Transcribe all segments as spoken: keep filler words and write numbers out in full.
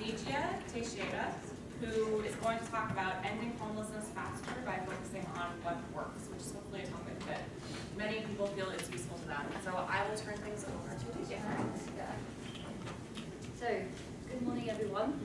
Ligia Teixeira, who is going to talk about ending homelessness faster by focusing on what works, which is hopefully a topic that many people feel is useful to them. So I will turn things over to Ligia. Yeah. So, good morning, everyone.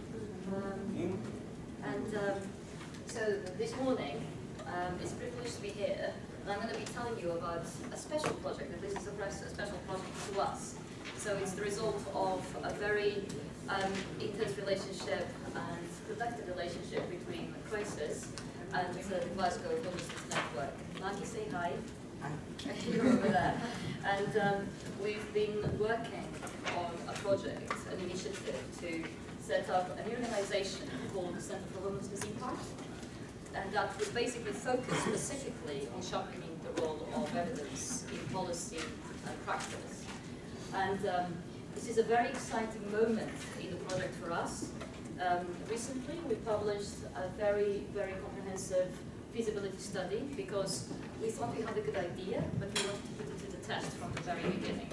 Um, and um, so this morning, um, it's a privilege to be here, and I'm going to be telling you about a special project, and this is a, a special project to us. So it's the result of a very um, intense relationship and productive relationship between Crisis and uh, the Glasgow Homelessness Network. Maggie, say hi. Hi. You're over there. And um, we've been working on a project, an initiative to set up a new organization called the Centre for Homelessness Impact, and that would basically focus specifically on sharpening the role of evidence in policy and practice. And um, this is a very exciting moment in the project for us. Um, recently, we published a very, very comprehensive feasibility study because we thought we had a good idea, but we wanted to put it to the test from the very beginning.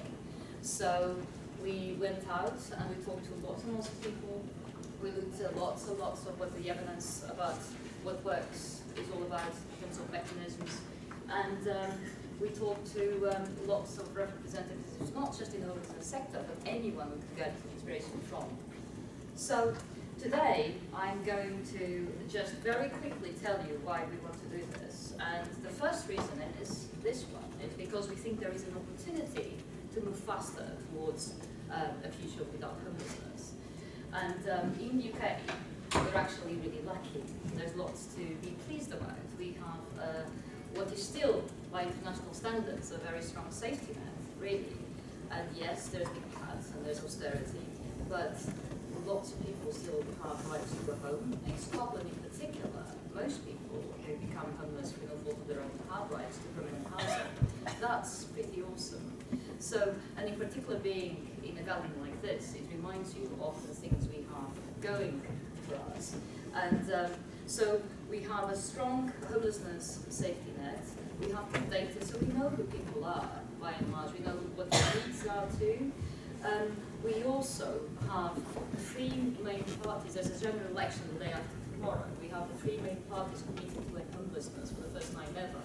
So we went out and we talked to lots and lots of people. We looked at lots and lots of what the evidence about what works is all about in terms of mechanisms. And um, we talked to um, lots of representatives, not just in the homelessness sector, but anyone we could get inspiration from. So today, I'm going to just very quickly tell you why we want to do this. And the first reason is this one, is because we think there is an opportunity to move faster towards uh, a future without homelessness. And um, in the U K, we're actually really lucky. There's lots to be pleased about. We have uh, what is still, by international standards, a very strong safety net, really. And yes, there's big cuts and there's austerity, but lots of people still have rights to a home. In Scotland in particular, most people who become homeless through no fault of their own have rights to permanent housing. That's pretty awesome. So, and in particular being in a gathering like this, it reminds you of the things we have going for us. And um, so we have a strong homelessness safety net. We have good data, so we know who people are, by and large. We know what their needs are too. Um, we also have three main parties. There's a general election the day after tomorrow. We have the three main parties committed to end homelessness for the first time ever.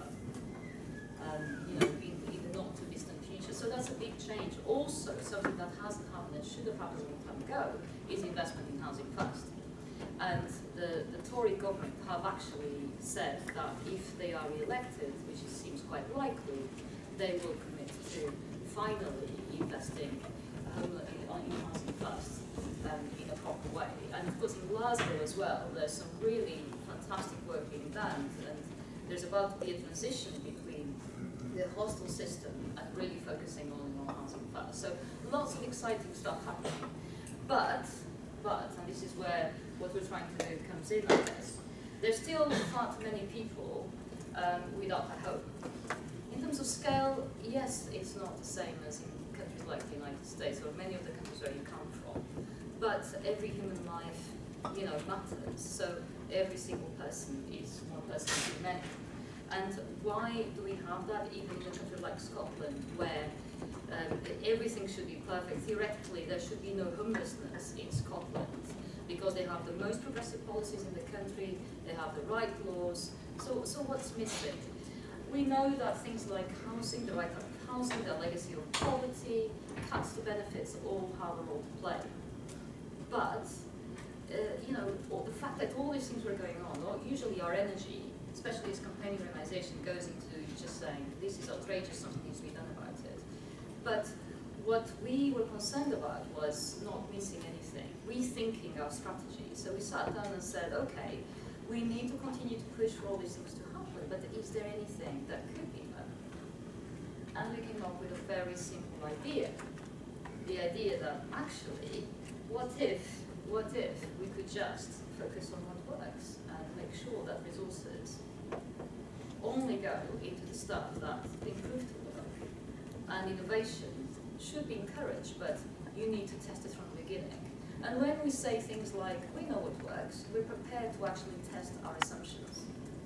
Um, you know, in, in the not too distant future. So that's a big change. Also, something that hasn't happened and should have happened a long time ago is investment in housing first. And the, the Tory government have actually said that if they are re-elected, which seems quite likely, they will commit to finally investing um, in housing first um, in a proper way. And of course in Glasgow as well, there's some really fantastic work being done, and there's about to be a transition between the hostel system and really focusing on, on housing first. So lots of exciting stuff happening. But, but, and this is where what we're trying to do comes in, I guess, there's still far too many people um, without a home. In terms of scale, yes, it's not the same as in countries like the United States or many of the countries where you come from, but every human life, you know, matters. So every single person is one person too many. And why do we have that even in a country like Scotland, where um, everything should be perfect? Theoretically, there should be no homelessness in Scotland, because they have the most progressive policies in the country, they have the right laws. So, so what's missing? We know that things like housing, the right type of housing, the legacy of poverty, cuts to benefits all have a role to play. But, uh, you know, all, the fact that all these things were going on, or usually our energy, especially as campaigning organization, goes into just saying, this is outrageous, something needs to be done about it. But what we were concerned about was not missing anything, rethinking our strategy. So we sat down and said, okay, we need to continue to push for all these things to happen, but is there anything that could be done? And we came up with a very simple idea. The idea that actually, what if, what if we could just focus on what works and make sure that resources only go into the stuff that improves the work. And innovation should be encouraged, but you need to test it from the beginning. And when we say things like, we know what works, we're prepared to actually test our assumptions.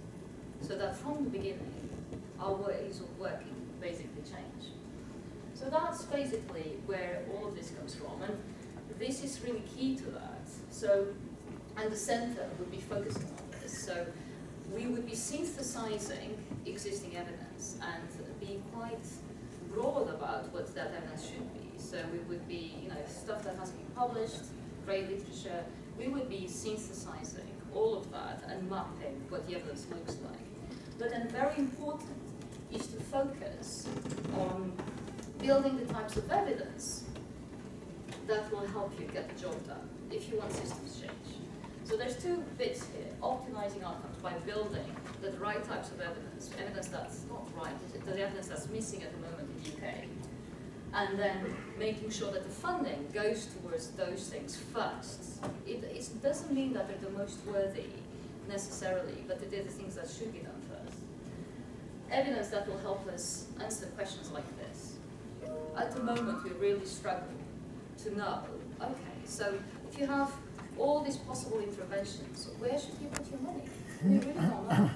So that from the beginning, our ways of working basically change. So that's basically where all of this comes from. And this is really key to that, So, and the centre would be focusing on this. So we would be synthesizing existing evidence and be quite broad about what that evidence should be. So we would be, you know, stuff that has been published, great literature, we would be synthesizing all of that and mapping what the evidence looks like. But then very important is to focus on building the types of evidence that will help you get the job done if you want systems change. So there's two bits here: optimizing outcomes by building the right types of evidence, evidence that's not right, the evidence that's missing at the moment in the U K, and then making sure that the funding goes towards those things first. It, it doesn't mean that they're the most worthy necessarily, but they're the things that should be done first. Evidence that will help us answer questions like this. At the moment, we really struggle to know, okay, so if you have all these possible interventions, where should you put your money? We really don't know.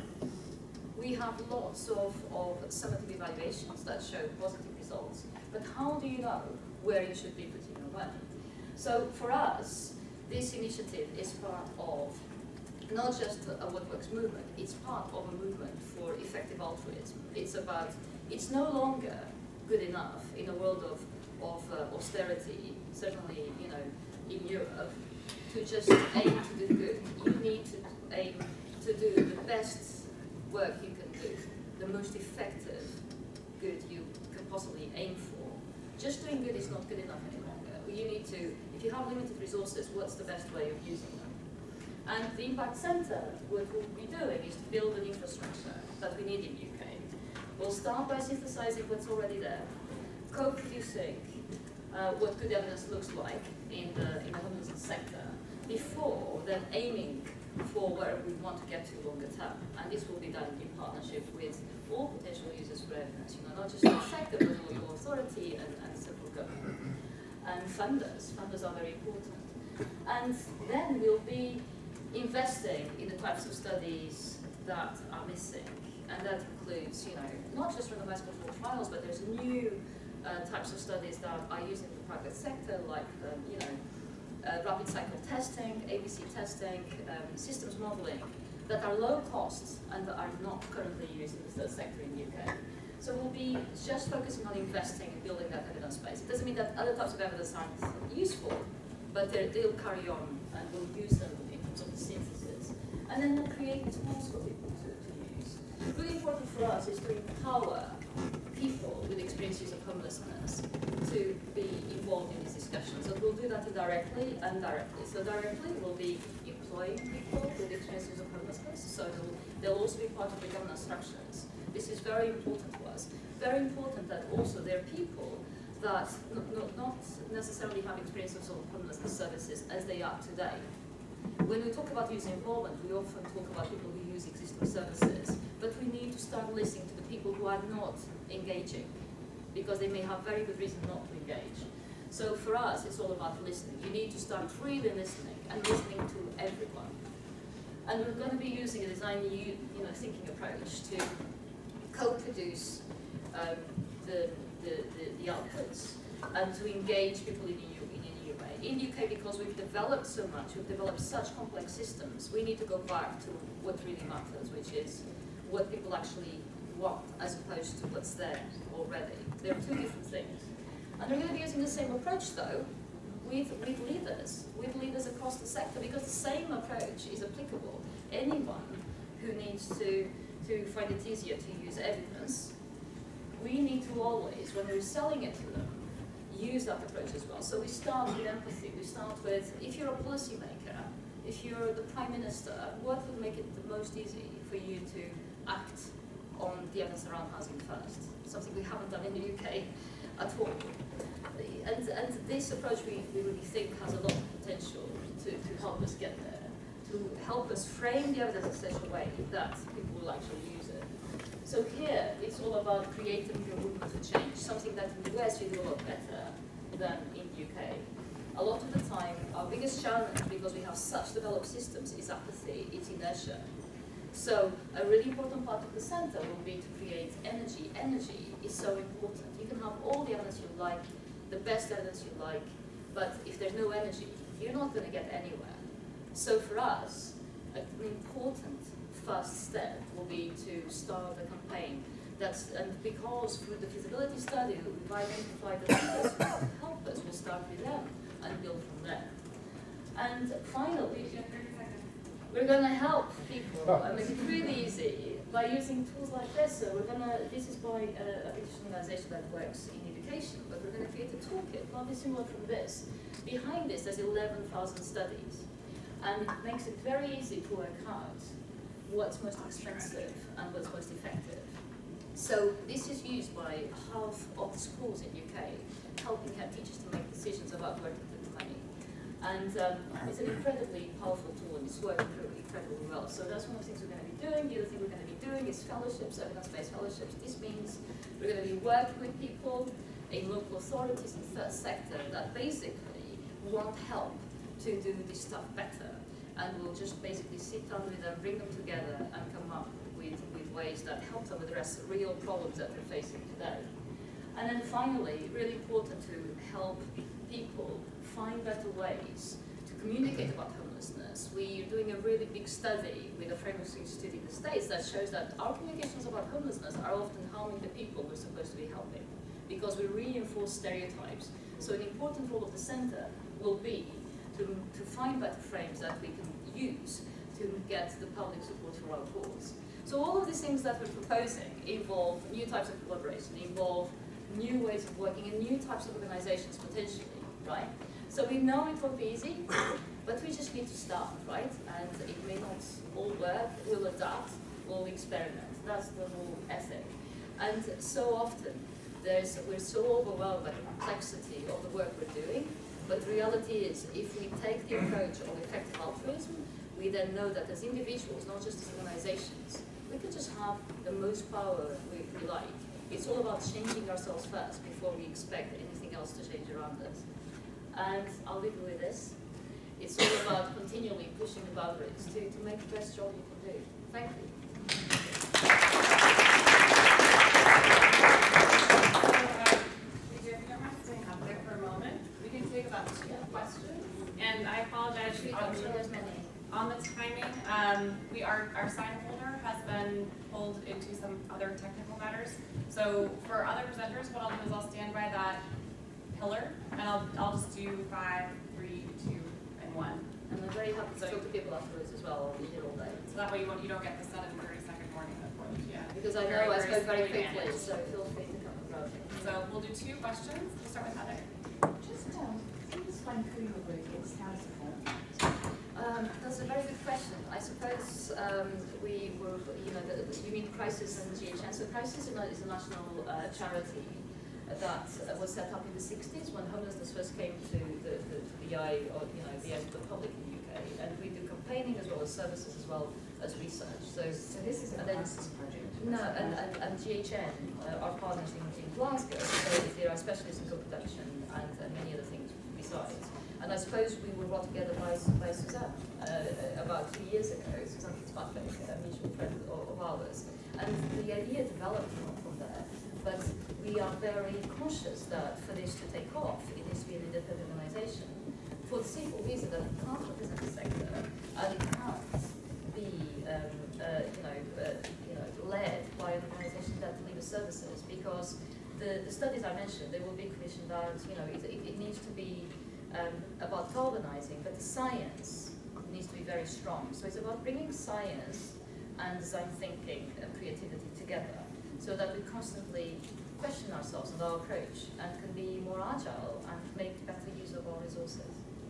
We have lots of, of summative evaluations that show positive results, but how do you know where you should be putting your money? So for us, this initiative is part of not just a What Works movement, it's part of a movement for effective altruism. It's about, it's no longer good enough in a world of, of uh, austerity, certainly, you know, in Europe, to just aim to do good. You need to aim to do the best work you can do, the most effective good you can possibly aim for. Just doing good is not good enough any longer. You need to, if you have limited resources, what's the best way of using them? And the Impact Centre, what we'll be doing is to build an infrastructure that we need in the U K. We'll start by synthesizing what's already there, co-producing uh, what good evidence looks like in the, in the homelessness sector, before then aiming for where we want to get to longer term. And this will be done in partnership with all potential users for evidence, you know, not just the sector, but local authority and, and central government. And funders, funders are very important. And then we'll be investing in the types of studies that are missing. And that includes, you know, not just randomized controlled trials, but there's new uh, types of studies that are used in the private sector, like, um, you know, uh, rapid cycle testing, A B C testing, um, systems modeling, that are low cost and that are not currently used in the third sector in the U K. So we'll be just focusing on investing and building that evidence base. It doesn't mean that other types of evidence aren't useful, but they'll carry on and we'll use them in terms of the synthesis. And then we'll create tools for people to, to use. Really important for us is to empower people with experiences of homelessness to be involved in these discussions. And we'll do that indirectly and directly. So directly, we'll be employing people with experiences of homelessness, so they'll, they'll also be part of the governance structures. This is very important to us. Very important that also there are people that not, not, not necessarily have experiences of homelessness services as they are today. When we talk about user involvement, we often talk about people who use existing services, but we need to start listening to the people who are not engaging, because they may have very good reason not to engage. So for us, it's all about listening. You need to start really listening and listening to everyone. And we're going to be using a design, you, you know, thinking approach to co-produce um, the, the, the, the outputs and to engage people in a, in a new way. In the U K, because we've developed so much, we've developed such complex systems, we need to go back to what really matters, which is what people actually want, as opposed to what's there already. They're two different things. And we're going to be using the same approach, though, with, with leaders, with leaders across the sector, because the same approach is applicable. Anyone who needs to, to find it easier to use evidence, we need to always, when we're selling it to them, use that approach as well. So we start with empathy. We start with, if you're a policymaker, if you're the Prime Minister, what would make it the most easy for you to act on the evidence around housing first? Something we haven't done in the U K at all. And, and this approach we, we really think has a lot of potential to, to help us get there, to help us frame the evidence in such a way that people will actually use it. So here, it's all about creating your movement for change, something that in the U S we do a lot better than in the U K. A lot of the time, our biggest challenge, because we have such developed systems, is apathy, it's inertia. So a really important part of the center will be to create energy. Energy is so important. You can have all the evidence you like, the best evidence you like, but if there's no energy, you're not going to get anywhere. So for us, an important first step will be to start a campaign. That's, and because through the feasibility study, we've identified the leaders who can help us, we'll start with them and build from there. And finally, we're going to help people and make it really easy by using tools like this. So we're going to, this is by a, a British organization that works in education, but we're going to create a toolkit, not dissimilar from this. Behind this, there's eleven thousand studies. And it makes it very easy to work out what's most expensive and what's most effective. So this is used by half of the schools in the U K, helping head teachers to make decisions about where to put the money. And um, it's an incredibly powerful tool, and it's working really incredibly well. So that's one of the things we're going to be doing. The other thing we're going to be doing is fellowships, evidence-based fellowships. This means we're going to be working with people in local authorities and third sector that basically want help to do this stuff better. And we'll just basically sit down with them, bring them together, and come up with, with ways that help them address real problems that they're facing today. And then finally, really important to help people find better ways to communicate about homelessness. We're doing a really big study with a Framework Institute in the States that shows that our communications about homelessness are often harming the people we're supposed to be helping, because we reinforce stereotypes. So an important role of the center will be to, to find better frames that we can use to get the public support for our cause. So all of these things that we're proposing involve new types of collaboration, involve new ways of working and new types of organizations potentially, right? So we know it won't be easy, but we just need to start, right? And it may not all work, we'll adapt, we'll experiment. That's the whole ethic. And so often, there's, we're so overwhelmed by the complexity of the work we're doing, but the reality is, if we take the approach of effective altruism, we then know that as individuals, not just as organizations, we can just have the most power we, we like. It's all about changing ourselves first before we expect anything else to change around us. And I'll leave you with this. It's all about continually pushing the boundaries to, to make the best job you can do. Thank you. And I apologize on, on the timing. Um, we are, our sign holder has been pulled into some other technical matters. So for other presenters, what I'll do is I'll stand by that pillar, and I'll, I'll just do five, three, two, and one. And I'm very happy to talk to people afterwards as well. I'll be here all day. So that way you won't, you don't get the seven thirty second warning. Yeah. Because I know I spoke very quickly, so feel free to come and grab me. So we'll do two questions. We'll start with Heather. Just um, can you explain who your group is? How does it form? Um, that's a very good question. I suppose um, we were, you know, the, you mean Crisis and G H N. So Crisis is a national uh, charity that uh, was set up in the sixties when homelessness first came to the, the, the eye, or you know, the eye of the public in the U K. And we do campaigning as well as services as well as research. So, So this is a crisis project? No, and, and, and G H N, uh, our partners in, in Glasgow, so they are specialists in co-production and, and many other things besides. And I suppose we were brought together by, by Suzanne uh, about two years ago. Suzanne Fitzpatrick, a mutual friend of, of ours. And the idea developed from, from there. But we are very conscious that for this to take off, it needs to be an independent organization. For the simple reason that it can't represent the sector, and it can't be um, uh, you know, uh, you know, led by an organization that delivers services, because the, the studies I mentioned, they will be commissioned out, you know, it, it, it needs to be um, about galvanizing, but the science needs to be very strong. So it's about bringing science and design thinking and creativity together, so that we constantly question ourselves and our approach and can be more agile and make better use of our resources.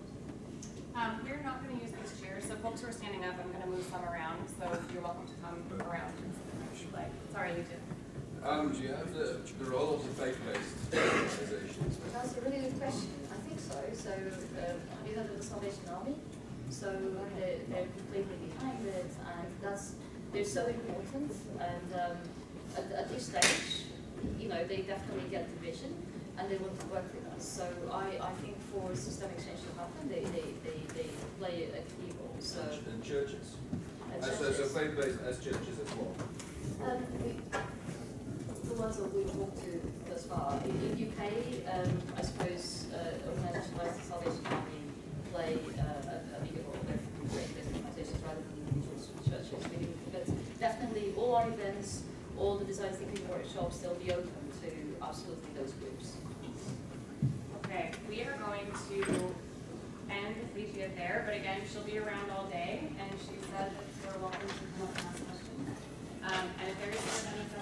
Um, we're not going to use these chairs, so folks who are standing up, I'm going to move some around, so you're welcome to come around if you'd like. Sorry, you did. Um, do you have the, the role of the faith-based organizations? That's a really good question. I think so. So um, we have the Salvation Army, so they're, they're completely behind it, and that's they're so important. And um, at, at this stage, you know, they definitely get the vision, and they want to work with us. So I, I think for systemic change to happen, they, they, they, they play a key role. So and churches. and As, so, so churches. faith-based as churches as well. Um, we, the ones that we've talked to thus far. In the U K, um, I suppose, uh, organisations like the Salvation Army play uh, a, a bigger role with faith-based organizations rather than individual churches. Really. But definitely all our events, all the design thinking workshops, they'll be open to absolutely those groups. Okay, we are going to end Ligia there, but again, she'll be around all day, and she said that you're welcome to come up and ask questions. Um, and if there is any